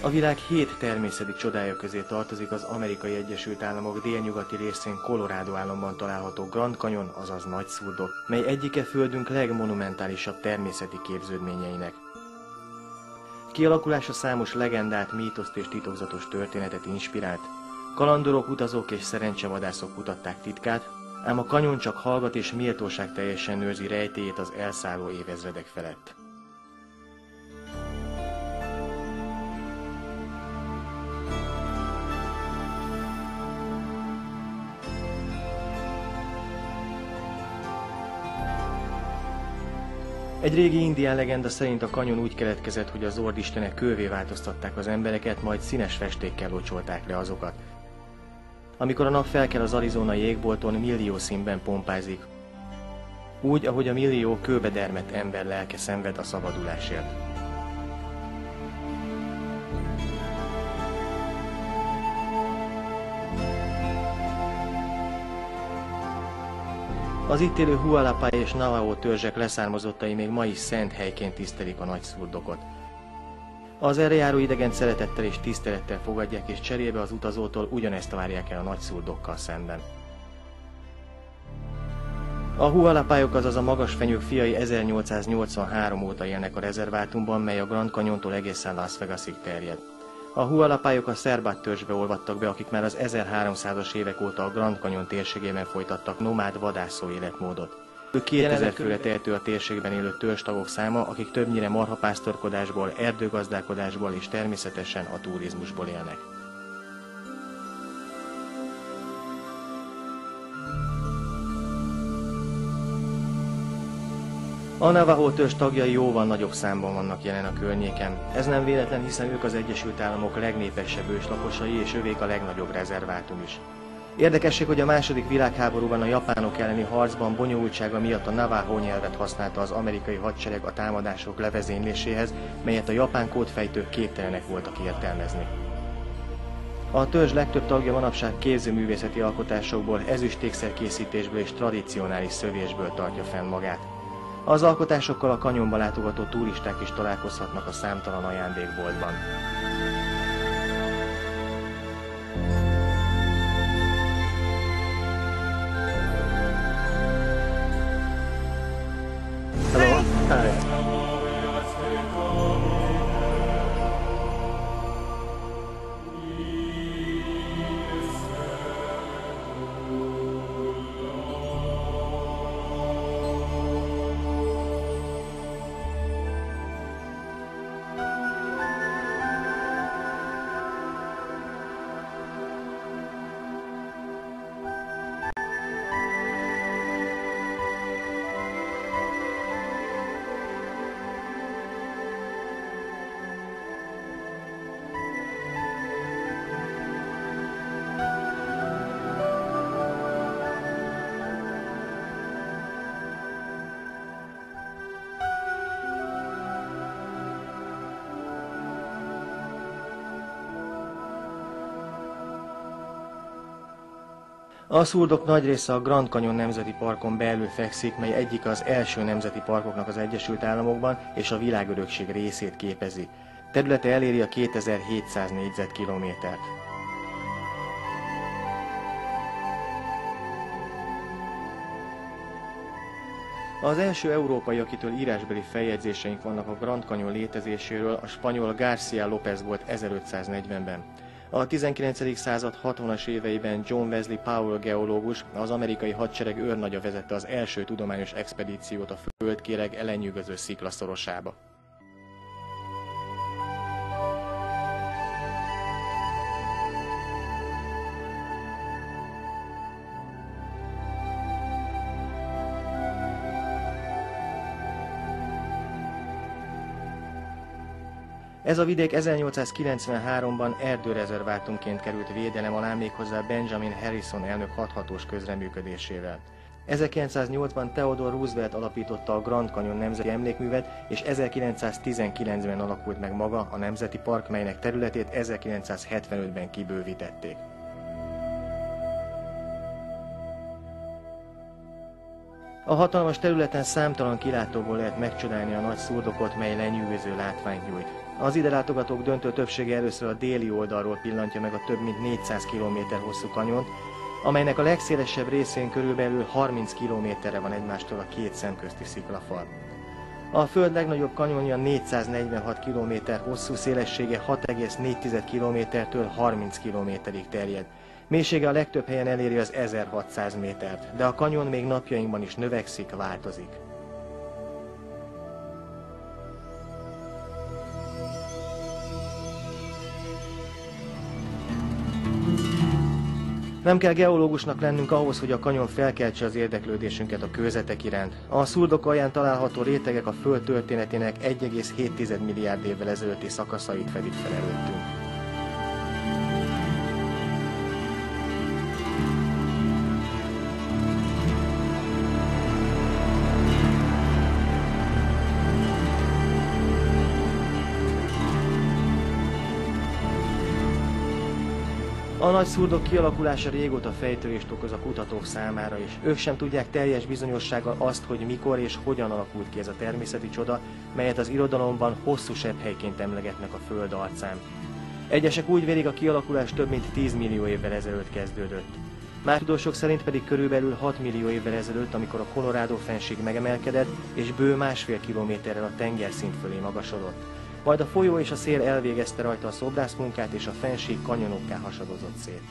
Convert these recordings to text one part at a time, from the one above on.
A világ 7 természeti csodája közé tartozik az Amerikai Egyesült Államok délnyugati részén Colorado államban található Grand Canyon, azaz Nagy-szurdok, mely egyike földünk legmonumentálisabb természeti képződményeinek. Kialakulása számos legendát, mítoszt és titokzatos történetet inspirált. Kalandorok, utazók és szerencsevadászok kutatták titkát, ám a kanyon csak hallgat és méltóság teljesen őrzi rejtélyét az elszálló évezredek felett. Egy régi indián legenda szerint a kanyon úgy keletkezett, hogy az Zord istenek kővé változtatták az embereket, majd színes festékkel locsolták le azokat. Amikor a nap felkel az arizonai égbolton, millió színben pompázik. Úgy, ahogy a millió kőbe dermedt ember lelke szenved a szabadulásért. Az itt élő Hualapai és Navajo törzsek leszármazottai még ma is szent helyként tisztelik a Nagy-szurdokot. Az erre járó idegent szeretettel és tisztelettel fogadják, és cserébe az utazótól ugyanezt várják el a Nagy-szurdokkal szemben. A Hualapaiok, azaz a magas fenyők fiai 1883 óta élnek a rezervátumban, mely a Grand Canyontól egészen Las Vegasig terjed. A Hualapaiok a Szerbat törzsbe olvadtak be, akik már az 1300-as évek óta a Grand Canyon térségében folytattak nomád vadászó életmódot. Ők 2000 főre tehető a térségben élő törzstagok száma, akik többnyire marhapásztorkodásból, erdőgazdálkodásból és természetesen a turizmusból élnek. A Navajo törzs tagjai jóval nagyobb számban vannak jelen a környéken. Ez nem véletlen, hiszen ők az Egyesült Államok legnépesebb őslakosai, és övék a legnagyobb rezervátum is. Érdekesség, hogy a II. Világháborúban a japánok elleni harcban bonyolultsága miatt a Navajo nyelvet használta az amerikai hadsereg a támadások levezényléséhez, melyet a japán kódfejtők képtelenek voltak értelmezni. A törzs legtöbb tagja manapság képzőművészeti alkotásokból, ezüstékszerkészítésből és tradicionális szövésből tartja fenn magát. Az alkotásokkal a kanyonba látogató turisták is találkozhatnak a számtalan ajándékboltban. Hello. Hi. A szurdok nagy része a Grand Canyon Nemzeti Parkon belül fekszik, mely egyik az első nemzeti parkoknak az Egyesült Államokban, és a világörökség részét képezi. Területe eléri a 2700 négyzetkilométert. Az első európai, akitől írásbeli feljegyzéseink vannak a Grand Canyon létezéséről, a spanyol García López volt 1540-ben. A 19. század 60-as éveiben John Wesley Powell geológus, az amerikai hadsereg őrnagya vezette az első tudományos expedíciót a földkéreg ellennyűgöző sziklaszorosába. Ez a vidék 1893-ban erdőrezervátumként került védelem alá, méghozzá Benjamin Harrison elnök hathatós közreműködésével. 1908-ban Theodore Roosevelt alapította a Grand Canyon Nemzeti Emlékművet, és 1919-ben alakult meg maga a Nemzeti Park, melynek területét 1975-ben kibővítették. A hatalmas területen számtalan kilátóból lehet megcsodálni a nagy szurdokot, mely lenyűgöző látványt nyújt. Az ide látogatók döntő többsége először a déli oldalról pillantja meg a több mint 400 km hosszú kanyont, amelynek a legszélesebb részén körülbelül 30 kilométerre van egymástól a két szemközti sziklafal. A Föld legnagyobb kanyonja 446 km hosszú, szélessége 6,4 km-től 30 km-ig terjed. Mélysége a legtöbb helyen eléri az 1600 métert, de a kanyon még napjainkban is növekszik, változik. Nem kell geológusnak lennünk ahhoz, hogy a kanyon felkeltse az érdeklődésünket a kőzetek iránt. A szurdok alján található rétegek a Föld történetének 1,7 milliárd évvel ezelőtti szakaszait fedik fel előttünk. A nagy szurdok kialakulása régóta fejtörést okoz a kutatók számára is. Ők sem tudják teljes bizonyossággal azt, hogy mikor és hogyan alakult ki ez a természeti csoda, melyet az irodalomban hosszú sepphelyként emlegetnek a Föld arcán. Egyesek úgy vélik, a kialakulás több mint 10 millió évvel ezelőtt kezdődött. Más tudósok szerint pedig körülbelül 6 millió évvel ezelőtt, amikor a Colorado fennsík megemelkedett, és bő 1,5 kilométerrel a tengerszint fölé magasodott. Majd a folyó és a szél elvégezte rajta a szobrászmunkát, és a fennsík kanyonokká hasadozott szét.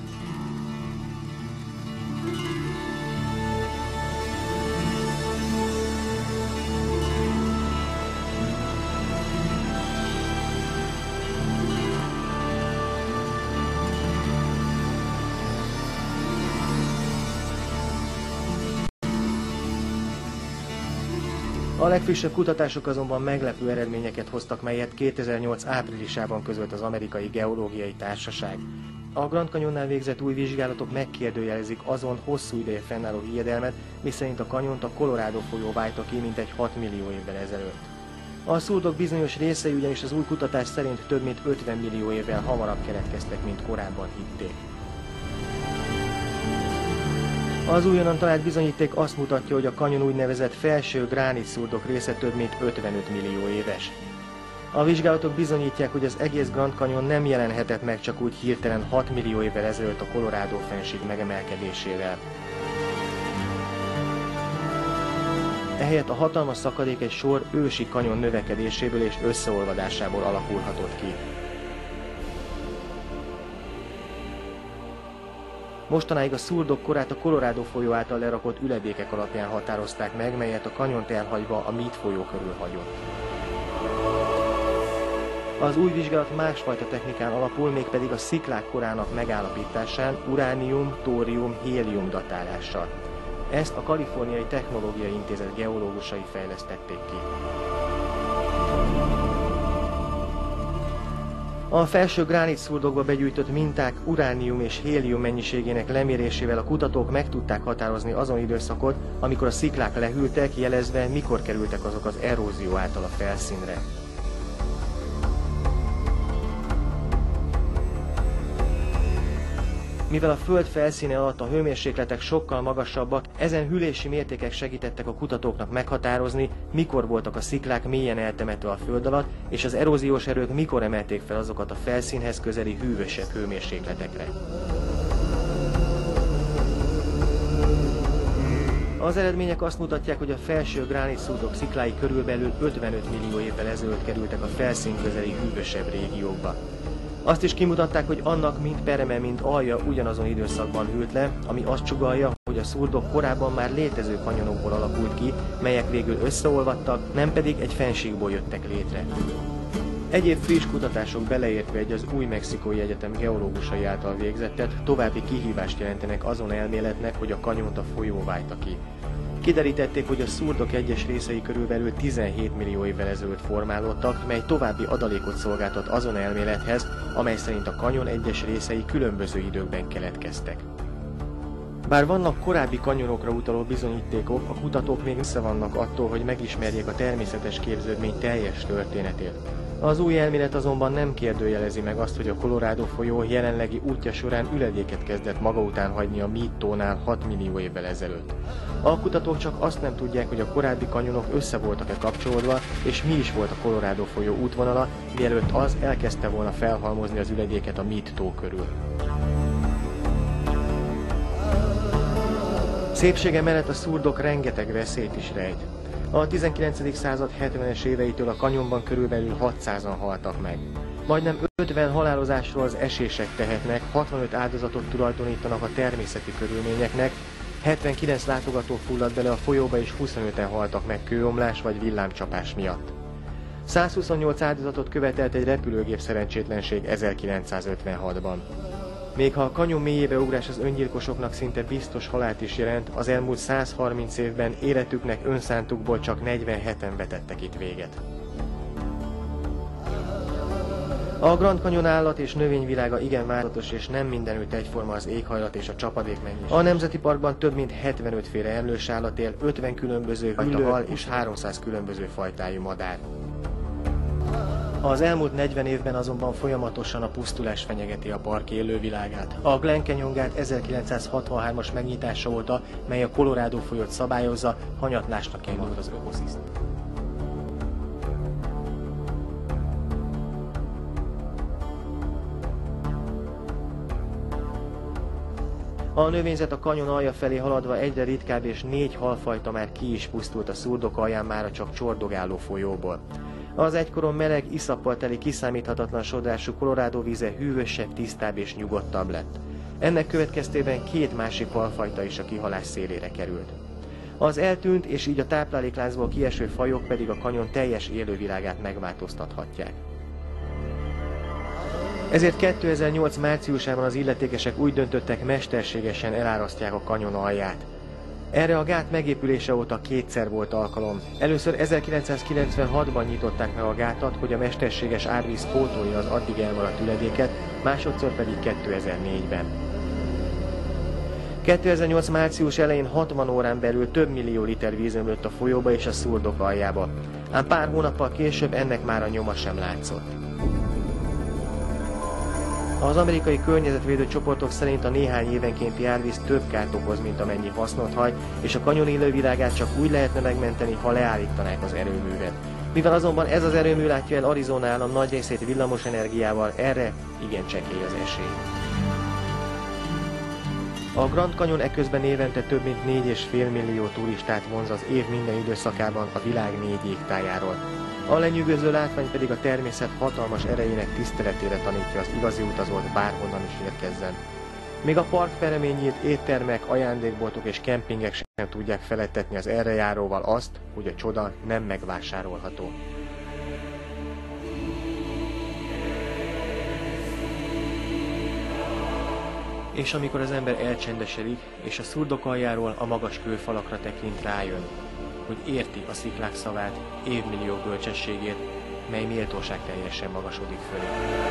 A legfrissebb kutatások azonban meglepő eredményeket hoztak, melyet 2008 áprilisában közölt az Amerikai Geológiai Társaság. A Grand Canyonnál végzett új vizsgálatok megkérdőjelezik azon hosszú ideje fennálló hiedelmet, miszerint a kanyont a Colorado folyó válta ki mintegy 6 millió évvel ezelőtt. A szurdok bizonyos részei ugyanis az új kutatás szerint több mint 50 millió évvel hamarabb keletkeztek, mint korábban hitték. Az újonnan talált bizonyíték azt mutatja, hogy a kanyon úgynevezett felső gránit szurdok része több mint 55 millió éves. A vizsgálatok bizonyítják, hogy az egész Grand Canyon nem jelenhetett meg csak úgy hirtelen 6 millió évvel ezelőtt a Colorado fennsík megemelkedésével. Ehelyett a hatalmas szakadék egy sor ősi kanyon növekedéséből és összeolvadásából alakulhatott ki. Mostanáig a szurdok korát a Colorado folyó által lerakott üledékek alapján határozták meg, melyet a kanyont elhagyva a Meade folyó körül hagyott. Az új vizsgálat másfajta technikán alapul, mégpedig a sziklák korának megállapításán, uránium, tórium, hélium datálással. Ezt a Kaliforniai Technológiai Intézet geológusai fejlesztették ki. A felső gránit szurdokba begyűjtött minták uránium és hélium mennyiségének lemérésével a kutatók meg tudták határozni azon időszakot, amikor a sziklák lehűltek, jelezve, mikor kerültek azok az erózió által a felszínre. Mivel a Föld felszíne alatt a hőmérsékletek sokkal magasabbak, ezen hűlési mértékek segítettek a kutatóknak meghatározni, mikor voltak a sziklák mélyen eltemetve a föld alatt, és az eróziós erők mikor emelték fel azokat a felszínhez közeli hűvösebb hőmérsékletekre. Az eredmények azt mutatják, hogy a felső gránit szurdok sziklái körülbelül 55 millió évvel ezelőtt kerültek a felszín közeli hűvösebb régiókba. Azt is kimutatták, hogy annak mind pereme, mind alja ugyanazon időszakban hűlt le, ami azt sugallja, hogy a szurdok korábban már létező kanyonokból alakult ki, melyek végül összeolvadtak, nem pedig egy fennsíkból jöttek létre. Egyéb friss kutatások beleértve egy az Új-Mexikói Egyetem geológusai által végzettet további kihívást jelentenek azon elméletnek, hogy a kanyont a folyó válta ki. Kiderítették, hogy a szurdok egyes részei körülbelül 17 millió évvel ezelőtt formálódtak, mely további adalékot szolgáltat azon elmélethez, amely szerint a kanyon egyes részei különböző időkben keletkeztek. Bár vannak korábbi kanyonokra utaló bizonyítékok, a kutatók még messze vannak attól, hogy megismerjék a természetes képződmény teljes történetét. Az új elmélet azonban nem kérdőjelezi meg azt, hogy a Colorado folyó jelenlegi útja során üledéket kezdett maga után hagyni a Meade-tónál 6 millió évvel ezelőtt. A kutatók csak azt nem tudják, hogy a korábbi kanyonok össze voltak-e kapcsolódva, és mi is volt a Colorado folyó útvonala, mielőtt az elkezdte volna felhalmozni az üledéket a Meade-tó körül. Szépsége mellett a szurdok rengeteg veszélyt is rejt. A 19. század 70-es éveitől a kanyonban körülbelül 600-an haltak meg. Majdnem 50 halálozásról az esések tehetnek, 65 áldozatot tulajdonítanak a természeti körülményeknek, 79 látogató fulladt bele a folyóba és 25-en haltak meg kőomlás vagy villámcsapás miatt. 128 áldozatot követelt egy repülőgép szerencsétlenség 1956-ban. Még ha a kanyon mélyébe ugrás az öngyilkosoknak szinte biztos halált is jelent, az elmúlt 130 évben életüknek önszántukból csak 47-en vetettek itt véget. A Grand Canyon állat és növényvilága igen változatos, és nem mindenütt egyforma az éghajlat és a csapadék mennyiség. A Nemzeti Parkban több mint 75 féle emlős állat él, 50 különböző fajta hal és 300 különböző fajtájú madár. Az elmúlt 40 évben azonban folyamatosan a pusztulás fenyegeti a park élővilágát. A Glen Canyon gát 1963-as megnyitása óta, mely a Colorado folyót szabályozza, hanyatlásnak indult az ökoszisztéma. A növényzet a kanyon alja felé haladva egyre ritkább, és 4 halfajta már ki is pusztult a szurdok alján mára csak csordogáló folyóból. Az egykoron meleg, iszappal teli, kiszámíthatatlan sodrású Colorado víze hűvösebb, tisztább és nyugodtabb lett. Ennek következtében 2 másik halfajta is a kihalás szélére került. Az eltűnt és így a táplálékláncból kieső fajok pedig a kanyon teljes élővilágát megváltoztathatják. Ezért 2008 márciusában az illetékesek úgy döntöttek, mesterségesen elárasztják a kanyon alját. Erre a gát megépülése óta 2-szer volt alkalom. Először 1996-ban nyitották meg a gátat, hogy a mesterséges árvíz pótolja az addig elmaradt üledéket, másodszor pedig 2004-ben. 2008 március elején 60 órán belül több millió liter víz ömlött a folyóba és a szurdok aljába. Ám pár hónappal később ennek már a nyoma sem látszott. Az amerikai környezetvédő csoportok szerint a néhány évenkénti árvíz több kárt okoz, mint amennyi hasznot hagy, és a kanyon élővilágát csak úgy lehetne megmenteni, ha leállítanák az erőművet. Mivel azonban ez az erőmű látja el Arizona állam nagy részét villamos energiával, erre igen csekély az esély. A Grand Canyon eközben évente több mint 4,5 millió turistát vonz az év minden időszakában a világ 4 jégtájáról. A lenyűgöző látvány pedig a természet hatalmas erejének tiszteletére tanítja az igazi utazót, bárhonnan is érkezzen. Még a park peremén nyílt éttermek, ajándékboltok és kempingek sem tudják feledtetni az erre járóval azt, hogy a csoda nem megvásárolható. És amikor az ember elcsendesedik, és a szurdok aljáról a magas kőfalakra tekint, rájön, hogy érti a sziklák szavát, évmillió bölcsességét, mely méltóság teljesen magasodik fölé.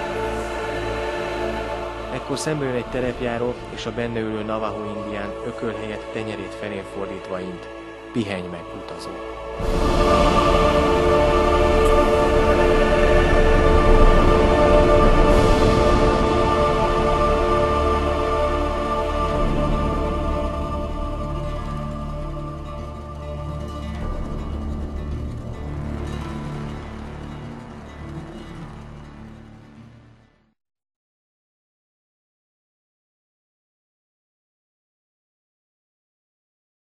Ekkor szembe jön egy terepjáró, és a benne ülő Navajo indián ököl helyett tenyerét felén fordítva int: pihenj meg, utazó!